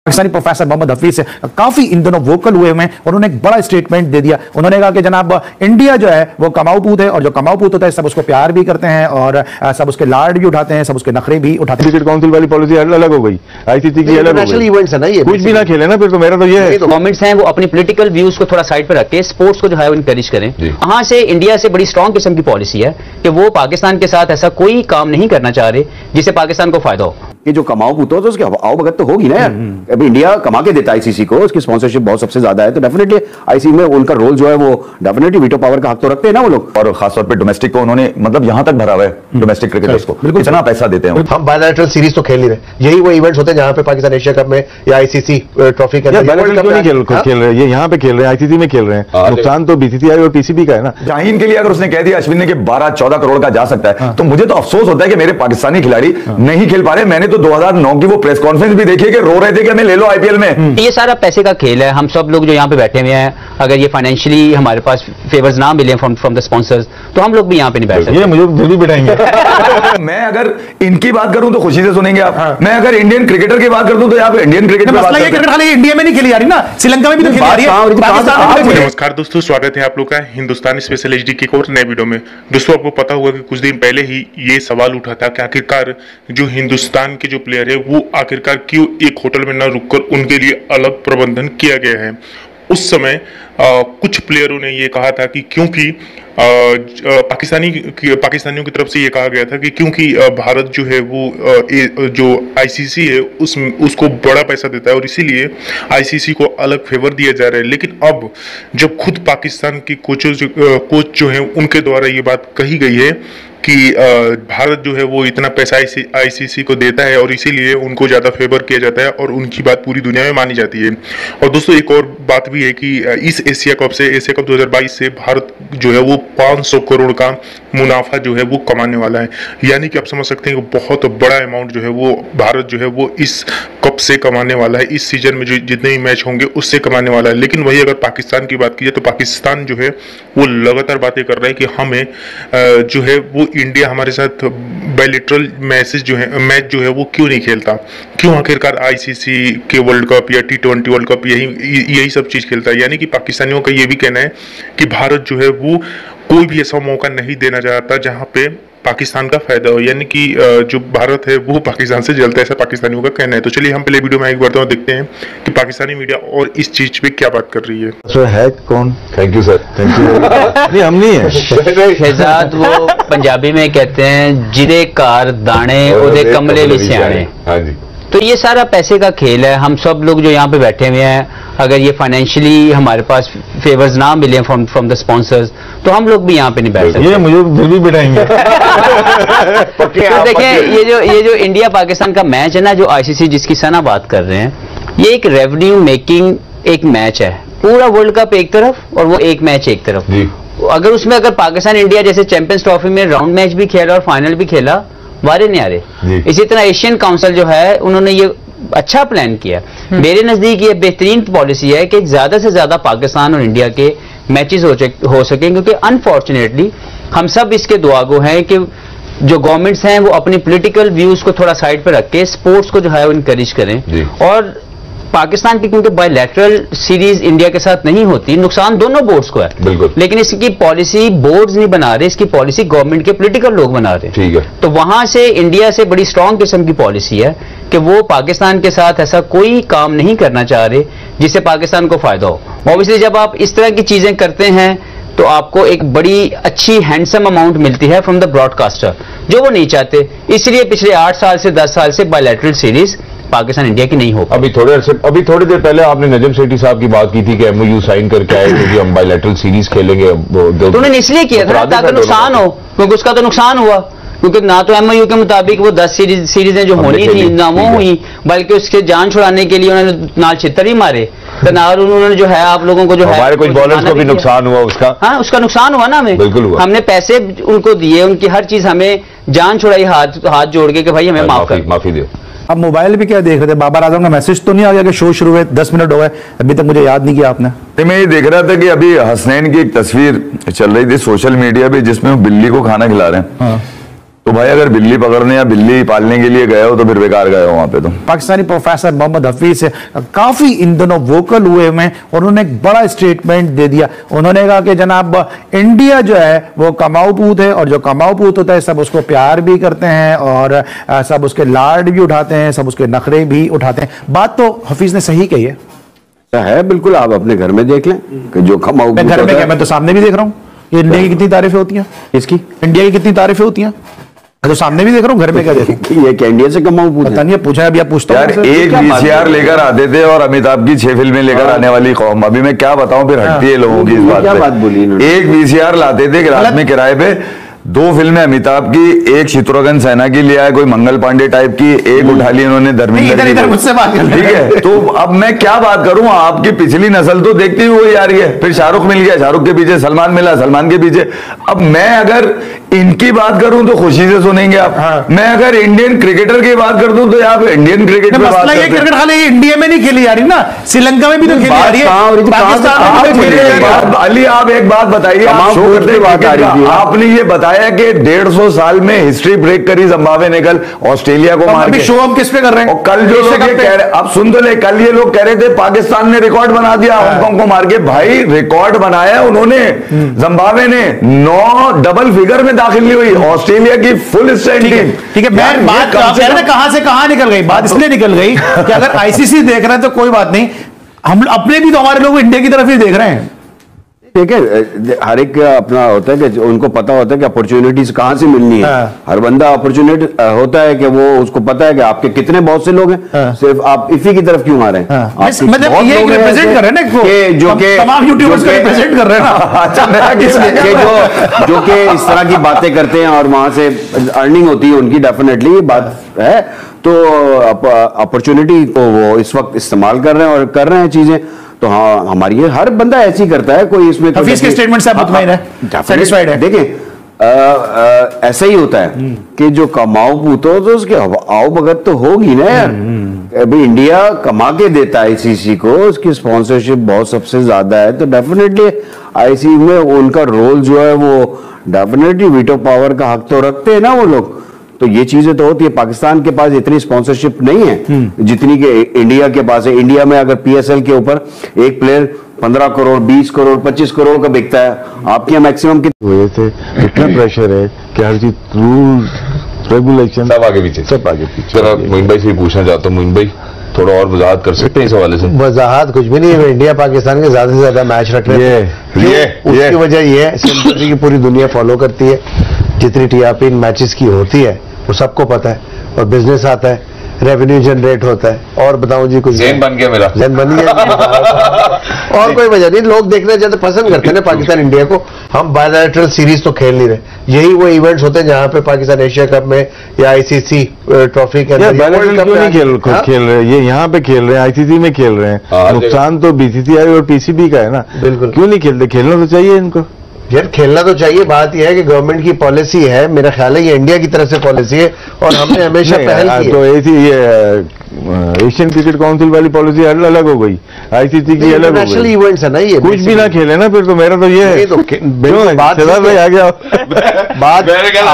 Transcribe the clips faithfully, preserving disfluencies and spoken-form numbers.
Pakistani professor Mohammad Hafeez से काफी इन दोनों वोकल हुए हैं और उन्होंने एक बड़ा स्टेटमेंट दे दिया। उन्होंने कहा कि जनाब इंडिया जो है वो कमाऊ पूत है और जो कमाऊ पूत होता है सब उसको प्यार भी करते हैं और सब उसके लाड भी उठाते हैं, सब उसके नखरे भी उठाते हैं। क्रिकेट काउंसिल वाली पॉलिसी अलग हो गई, आईसीसी की अलग हो गई, इवेंट्स है ना ये, कुछ भी ना खेले ना फिर तो मेरा तो ये है। गवर्नमेंट्स हैं वो अपनी पॉलिटिकल व्यूज को थोड़ा साइड पर रख के स्पोर्ट्स को जो है वो इनकरेज करें। वहां से इंडिया से बड़ी स्ट्रॉन्ग किस्म की पॉलिसी है कि वो पाकिस्तान के साथ ऐसा कोई काम नहीं करना चाह रहे जिससे पाकिस्तान को फायदा हो। कि जो कमाओ पूतो तो उसकी आओ भगत तो होगी ना यार। अभी इंडिया कमा के देता है आईसीसी को, उसकी स्पॉन्सरशिप बहुत सबसे ज्यादा है, तो डेफिनेटली आईसीसी में उनका रोल जो है वो डेफिनेटली वीटो पावर का हक तो रखते हैं ना वो लोग। और खासतौर पे डोमेस्टिक को उन्होंने मतलब यहां तक भरा हुआ है, डोमेस्टिक क्रिकेटर्स को इतना पैसा देते हैं। हम बायलैटरल सीरीज तो खेल नहीं रहे, यही वो इवेंट्स होते हैं जहां पे पाकिस्तान एशिया कप में या आईसीसी ट्रॉफी के अंदर क्यों नहीं खेल खेल रहे हैं, ये यहाँ पे खेल रहे हैं, आईसीसी में खेल रहे हैं। नुकसान तो बीसीसीआई और पीसीबी का है ना। शाहीन के लिए अगर उसने कह दिया अश्विन ने कि बारह चौदह करोड़ का जा सकता है, तो मुझे तो अफसोस होता है कि मेरे पाकिस्तानी खिलाड़ी नहीं खेल पा रहे। मैंने तो दो हज़ार नौ की वो प्रेस कॉन्फ्रेंस भी देखी कि रो रहे थे कि हमें ले लो आईपीएल में। ये सारा पैसे का खेल है। हम सब लोग जो यहाँ पे बैठे हुए हैं, अगर ये फाइनेंशियली हमारे पास फेवर्स ना मिले फ्रॉम फ्रॉम द स्पॉन्सर्स तो हम लोग भी यहाँ पे नहीं बैठ सकते। ये मुझे फिर भी बिठाएंगे। मैं अगर इनकी बात करूं तो खुशी से सुनेंगे आप। हाँ। मैं अगर इंडियन क्रिकेटर की बात करता तो यहाँ पे इंडियन क्रिकेट में बात क्रिकेट खाली इंडिया में नहीं खेली जा रही ना, श्रीलंका में भी तो खेली जा रही है। नमस्कार दोस्तों, स्वागत है आप लोग का हिंदुस्तानी स्पेशल एचडी के एक और नए वीडियो में। दोस्तों आपको पता होगा कि कुछ दिन पहले ही ये सवाल उठा था कि आखिरकार जो हिंदुस्तान के जो प्लेयर है वो आखिरकार क्यों एक होटल में न रुककर उनके लिए अलग प्रबंधन किया गया है। उस समय आ, कुछ प्लेयरों ने ये कहा था कि क्योंकि आ, पाकिस्तानी पाकिस्तानियों की तरफ से ये कहा गया था कि क्योंकि भारत जो है वो आ, जो आईसीसी है उस उसको बड़ा पैसा देता है और इसीलिए आईसीसी को अलग फेवर दिया जा रहा है। लेकिन अब जब खुद पाकिस्तान की कोचेस कोच जो है उनके द्वारा ये बात कही गई है कि भारत जो है वो इतना पैसा आईसीसी को देता है और इसीलिए उनको ज़्यादा फेवर किया जाता है और उनकी बात पूरी दुनिया में मानी जाती है। और दोस्तों एक और बात भी है कि इस एशिया कप से एशिया कप दो हज़ार बाईस से भारत जो है वो पाँच सौ करोड़ का मुनाफा जो है वो कमाने वाला है। यानी कि आप समझ सकते हैं कि बहुत बड़ा अमाउंट जो है वो भारत जो है वो इस कप से कमाने वाला है। इस सीजन में जो जितने भी मैच होंगे उससे कमाने वाला है। लेकिन वही अगर पाकिस्तान की बात की जाए तो पाकिस्तान जो है वो लगातार बातें कर रहा है कि हमें जो है वो इंडिया हमारे साथ बायलैटरल मैचेस जो है मैच जो है वो क्यों नहीं खेलता, क्यों आखिरकार आईसीसी के वर्ल्ड कप या टी ट्वेंटी वर्ल्ड कप यही यही सब चीज़ खेलता है। यानी कि पाकिस्तानियों का ये भी कहना है कि भारत जो है वो कोई भी ऐसा मौका नहीं देना चाहता जहां पे पाकिस्तान का फायदा हो। यानी कि जो भारत है वो पाकिस्तान से जलता है, ऐसा पाकिस्तानियों का कहना है। तो चलिए हम पहले वीडियो में एक बार देखते हैं कि पाकिस्तानी मीडिया और इस चीज पे क्या बात कर रही है। सर है कौन? Thank you sir, thank you. नहीं हम नहीं है शहजाद, वो पंजाबी में कहते हैं जिदे कार दाने उदे कमले भी सियाने। हाँ जी। तो ये सारा पैसे का खेल है। हम सब लोग जो यहाँ पे बैठे हुए हैं, अगर ये फाइनेंशियली हमारे पास फेवर्स ना मिले फ्रॉम फ्रॉम द स्पॉन्सर्स तो हम लोग भी यहाँ पे नहीं बैठ सकते। ये मुझे फिर भी बिठाएंगे। तो देखें, ये जो ये जो इंडिया पाकिस्तान का मैच है ना, जो आईसीसी जिसकी सना बात कर रहे हैं, ये एक रेवेन्यू मेकिंग एक मैच है। पूरा वर्ल्ड कप एक तरफ और वो एक मैच एक तरफ। अगर उसमें अगर पाकिस्तान इंडिया जैसे चैंपियंस ट्रॉफी में राउंड मैच भी खेला और फाइनल भी खेला, वारे नहीं आ रहे। इसी तरह एशियन काउंसिल जो है उन्होंने ये अच्छा प्लान किया। मेरे नजदीक ये बेहतरीन पॉलिसी है कि ज्यादा से ज्यादा पाकिस्तान और इंडिया के मैचेस हो, हो सकें, क्योंकि अनफॉर्चुनेटली हम सब इसके दुआगो हैं कि जो गवर्नमेंट्स हैं वो अपनी पॉलिटिकल व्यूज को थोड़ा साइड पर रख के स्पोर्ट्स को जो है वो इनकरेज करें। और पाकिस्तान की क्योंकि बायलैटरल सीरीज इंडिया के साथ नहीं होती, नुकसान दोनों बोर्ड्स को है बिल्कुल। लेकिन इसकी पॉलिसी बोर्ड्स नहीं बना रहे, इसकी पॉलिसी गवर्नमेंट के पॉलिटिकल लोग बना रहे हैं। ठीक है। तो वहां से इंडिया से बड़ी स्ट्रॉन्ग किस्म की पॉलिसी है कि वो पाकिस्तान के साथ ऐसा कोई काम नहीं करना चाह रहे जिससे पाकिस्तान को फायदा हो। ऑब्वियसली जब आप इस तरह की चीजें करते हैं तो आपको एक बड़ी अच्छी हैंडसम अमाउंट मिलती है फ्रॉम द ब्रॉडकास्टर, जो वो नहीं चाहते। इसलिए पिछले आठ साल से दस साल से बायलैटरल सीरीज पाकिस्तान इंडिया की नहीं हो। अभी थोड़े अभी थोड़ी देर पहले आपने नजम सेठी साहब की बात की थी कि एमओयू साइन करके आए क्योंकि हम बायलैटरल सीरीज खेलेंगे। तो उन्होंने इसलिए किया था ताकि नुकसान हो, क्योंकि उसका तो नुकसान हुआ, क्योंकि ना तो एमओयू के मुताबिक वो दस सीरीज सीरीजें जो होनी थी ना वो हुई, बल्कि उसके जान छुड़ाने के लिए उन्होंने नाल छितर ही मारे। तो ना उन्होंने जो है आप लोगों को जो है हमारे कुछ बॉलर्स को भी नुकसान हुआ उसका। हाँ, उसका नुकसान हुआ ना हमें, बिल्कुल हुआ। हमने पैसे उनको दिए, उनकी हर चीज हमें जान छुड़ाई हाथ हाथ जोड़ के कि भाई हमें माफ कर माफी दो। अब मोबाइल पे क्या देख रहे थे? बाबर आजम का मैसेज तो नहीं आ गया कि शो शुरू हुए दस मिनट हो गए, अभी तक मुझे याद नहीं किया आपने। मैं ये देख रहा था कि अभी हसनैन की एक तस्वीर चल रही थी सोशल मीडिया पे जिसमें वो बिल्ली को खाना खिला रहे हैं। हाँ। तो भाई अगर बिल्ली पकड़ने या बिल्ली पालने के लिए गए हो तो फिर बेकार गए हो वहां पे। तो पाकिस्तानी प्रोफेसर मोहम्मद हफीज काफी इन दोनों वोकल हुए हैं और उन्होंने एक बड़ा स्टेटमेंट दे दिया। उन्होंने कहा कि जनाब इंडिया जो है वो कमाऊ पूत है और जो कमाऊ पूत होता है सब उसको प्यार भी करते हैं और सब उसके लाड भी उठाते हैं, सब उसके नखरे भी उठाते हैं। बात तो हफीज ने सही कही है, है बिल्कुल। आप अपने घर में देख लें कि जो कमाऊ मैं घर में क्या, मैं तो सामने भी देख रहा हूँ ये इंडिया की कितनी तारीफें होती हैं, इसकी इंडिया की कितनी तारीफें होती हैं, तो सामने भी देख रहा हूँ, घर में क्या देखूं। ये क्या इंडिया से कमाऊ पूछा? पता नहीं, पूछा अभी आप पूछता यार एक वीसीआर लेकर आते थे और अमिताभ की छह फिल्में लेकर आने वाली कौम, अभी मैं क्या बताऊं, फिर हटती है लोगों की इस बात क्या बात बोली पे। एक वीसीआर लाते थे रात में किराए पे, दो फिल्में अमिताभ की, एक शत्रुघ्न सिन्हा की लिया है, कोई मंगल पांडे टाइप की, एक उठा ली उन्होंने धर्मेंद्र की। इधर मुझसे बात कर, ठीक है, तो अब मैं क्या बात करूं, आपकी पिछली नस्ल तो देखती हुई वही आ रही है। फिर शाहरुख मिल गया, शाहरुख के पीछे सलमान मिला, सलमान के पीछे। अब मैं अगर इनकी बात करूं तो खुशी से सुनेंगे आप। हाँ। मैं अगर इंडियन क्रिकेटर की बात कर दूं तो आप इंडियन क्रिकेट में बात करते हैं। क्रिकेट खाली इंडिया में नहीं खेली जा रही ना, श्रीलंका में भी तो खेली जा रही है, पाकिस्तान में खेली जा रही है। अली आप एक बात बताइए, आपने ये बताया कि डेढ़ सौ साल में हिस्ट्री ब्रेक करी, जिम्बाब्वे ने कल ऑस्ट्रेलिया को मार के। शो हम किस पे कर रहे हैं? और कल जो लोग कह रहे, अब सुन तो ले, कल ये लोग कह रहे थे पाकिस्तान ने रिकॉर्ड बना दिया हांगकांग को मार के। भाई रिकॉर्ड बनाया उन्होंने, जिम्बाब्वे ने नौ डबल फिगर में दाखिल नहीं हुई, ऑस्ट्रेलिया की फुल स्ट्रेंथ टीम। ठीक है, मैं बात कहां से कहां निकल गई, बात इसलिए निकल गई कि अगर आईसीसी देख रहे हैं तो कोई बात नहीं, हम अपने भी तो हमारे लोग इंडिया की तरफ ही देख रहे हैं। ठीक है, हर एक अपना होता है कि उनको पता होता है कि अपॉर्चुनिटीज कहां से मिलनी है। हाँ। हर बंदा अपॉर्चुनिटी होता है कि वो उसको पता है कि आपके कितने बहुत से लोग हैं। हाँ। सिर्फ आप इसी की तरफ क्यों आ रहे हैं? हाँ। मतलब ये रिप्रेजेंट कर रहे हैं ना कि जो के तमाम यूट्यूबर्स को रिप्रेजेंट कर रहे हैं ना। अच्छा, मेरा जो जो कि इस तरह की बातें करते हैं और वहां से अर्निंग होती है उनकी, डेफिनेटली बात है। तो अपॉर्चुनिटी को वो इस वक्त इस्तेमाल कर रहे हैं और कर रहे हैं चीजें। तो हाँ, हमारी हर बंदा ऐसे ही करता है, कोई इसमें हफीज के स्टेटमेंट से आप मुतमईन है, सैटिस्फाइड है? देखिए ऐसा ही होता है कि जो कमाऊ पूत हो तो उसके आओ भगत तो होगी ना यार। अभी इंडिया कमा के देता है आईसीसी को, उसकी स्पॉन्सरशिप बहुत सबसे ज्यादा है, तो डेफिनेटली आईसीसी में उनका रोल जो है वो डेफिनेटली वीटो पावर का हक तो रखते हैं ना वो लोग। तो ये चीजें तो होती है। पाकिस्तान के पास इतनी स्पॉन्सरशिप नहीं है जितनी के इंडिया के पास है। इंडिया में अगर पीएसएल के ऊपर एक प्लेयर पंद्रह करोड़, बीस करोड़, पच्चीस करोड़ का बिकता है, आपके यहाँ मैक्सिमम कितनी वजह से इतना प्रेशर है कि हर चीज रूल्स रेगुलेशन सब आगे पीछे सब आगे पीछे। जरा मोइन भाई से पूछना चाहता हूँ, मोइन भाई थोड़ा और वजाहत कर सकते हैं इस हवाले से? वजाहत कुछ भी नहीं है, इंडिया पाकिस्तान के ज्यादा से ज्यादा मैच रख रहे हैं। ये उसकी वजह ये है, सिंपल की पूरी दुनिया फॉलो करती है, जितनी टीआरपी इन मैचेस की होती है वो सबको पता है, और बिजनेस आता है, रेवेन्यू जनरेट होता है। और बताऊं जी, कुछ ज़हन बन गया मेरा, ज़हन बन गया। और कोई वजह नहीं, लोग देखना ज्यादा पसंद करते हैं ना पाकिस्तान इंडिया को। हम बायलैटरल सीरीज तो खेल नहीं रहे, यही वो इवेंट्स होते हैं जहां पे पाकिस्तान एशिया कप में या आईसीसी ट्रॉफी के अंदर बायलैटरल क्यों नहीं खेल हाँ? खेल रहे, ये यहाँ पे खेल रहे हैं, आईसीसी में खेल रहे हैं। नुकसान तो बीसीसीआई और पीसीबी का है ना। बिल्कुल, क्यों नहीं खेलते? खेलना तो चाहिए इनको यार, खेलना तो चाहिए। बात यह है कि गवर्नमेंट की पॉलिसी है, मेरा ख्याल है ये इंडिया की तरफ से पॉलिसी है और हमने हमेशा पहल की है। तो ऐसी ये एशियन क्रिकेट काउंसिल वाली पॉलिसी अलग हो गई, आईसीसी की अलग हो गई। नेशनल इवेंट्स है ना ये, कुछ भी ना खेले ना फिर तो मेरा तो ये है। तो बात भाई आ गया बात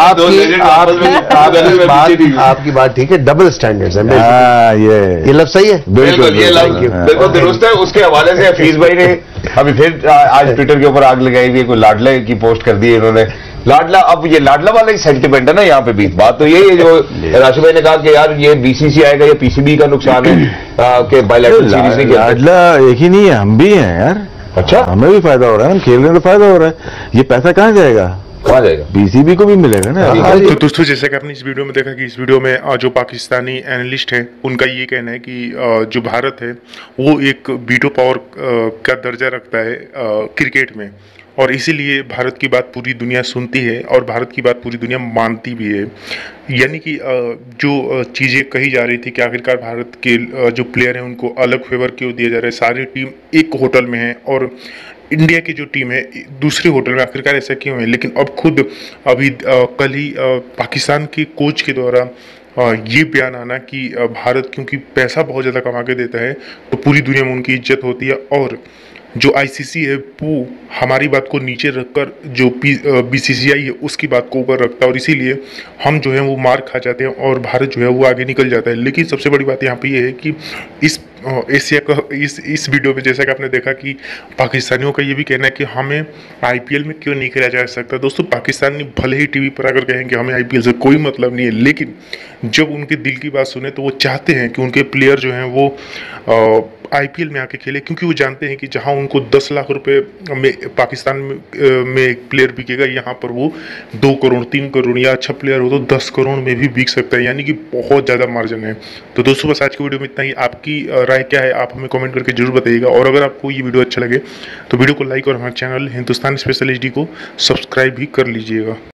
आपकी आपकी बात ठीक है, डबल स्टैंडर्ड्स है। हाँ, ये ये लफ्ज़ सही है, बिल्कुल बिल्कुल दुरुस्त है। उसके हवाले से हफीज भाई ने अभी फिर आज ट्विटर के ऊपर आग लगाई हुई है, कोई लाडला की पोस्ट कर दी है इन्होंने। लाडला, अब ये लाडला वाला ही सेंटिमेंट है ना यहाँ पे भी। बात तो यही है जो राशिद भाई ने कहा कि यार ये बीसीसीआई का या पीसीबी का नुकसान है कि बायलैटरल सीरीज नहीं खेलते। लाडला एक ही नहीं है, हम भी हैं यार। अच्छा, हमें भी फायदा हो रहा है, हम खेल रहे हैं तो फायदा हो रहा है। ये पैसा कहाँ जाएगा? कहाँ जाएगा? बीसीबी को भी मिलेगा ना। तो दोस्तों, जैसे कि आपने इस वीडियो में देखा कि इस वीडियो में जो पाकिस्तानी एनालिस्ट हैं उनका ये कहना है कि जो भारत है वो एक वीटो पावर का दर्जा रखता है क्रिकेट में, और इसीलिए भारत की बात पूरी दुनिया सुनती है और भारत की बात पूरी दुनिया मानती भी है। यानी कि जो चीज़ें कही जा रही थी कि आखिरकार भारत के जो प्लेयर हैं उनको अलग फेवर क्यों दिया जा रहा है, सारी टीम एक होटल में है और इंडिया की जो टीम है दूसरे होटल में, आखिरकार ऐसा क्यों है? लेकिन अब खुद अभी कल ही पाकिस्तान के कोच के द्वारा ये बयान आना कि भारत क्योंकि पैसा बहुत ज़्यादा कमा के देता है तो पूरी दुनिया में उनकी इज्जत होती है, और जो आईसीसी है वो हमारी बात को नीचे रखकर जो बीसीसीआई है उसकी बात को ऊपर रखता है, और इसीलिए हम जो है वो मार खा जाते हैं और भारत जो है वो आगे निकल जाता है। लेकिन सबसे बड़ी बात यहाँ पे ये है कि इस एशिया का इस इस वीडियो में जैसा कि आपने देखा कि पाकिस्तानियों का ये भी कहना है कि हमें आईपीएल में क्यों नहीं खेला जा सकता। दोस्तों, पाकिस्तानी भले ही टीवी पर आकर कहें कि हमें आईपीएल से कोई मतलब नहीं है, लेकिन जब उनके दिल की बात सुने तो वो चाहते हैं कि उनके प्लेयर जो हैं वो आईपीएल में आके खेले, क्योंकि वो जानते हैं कि जहां उनको दस लाख रुपए में पाकिस्तान में, में एक प्लेयर बिकेगा, यहाँ पर वो दो करोड़ तीन करोड़ या अच्छा प्लेयर हो तो दस करोड़ में भी बिक सकता है, यानी कि बहुत ज़्यादा मार्जिन है। तो दोस्तों, बस आज की वीडियो में इतना ही। आपकी राय क्या है आप हमें कमेंट करके जरूर बताइएगा, और अगर आपको ये वीडियो अच्छा लगे तो वीडियो को लाइक और हमारे चैनल हिंदुस्तान स्पेशल एचडी को सब्सक्राइब भी कर लीजिएगा।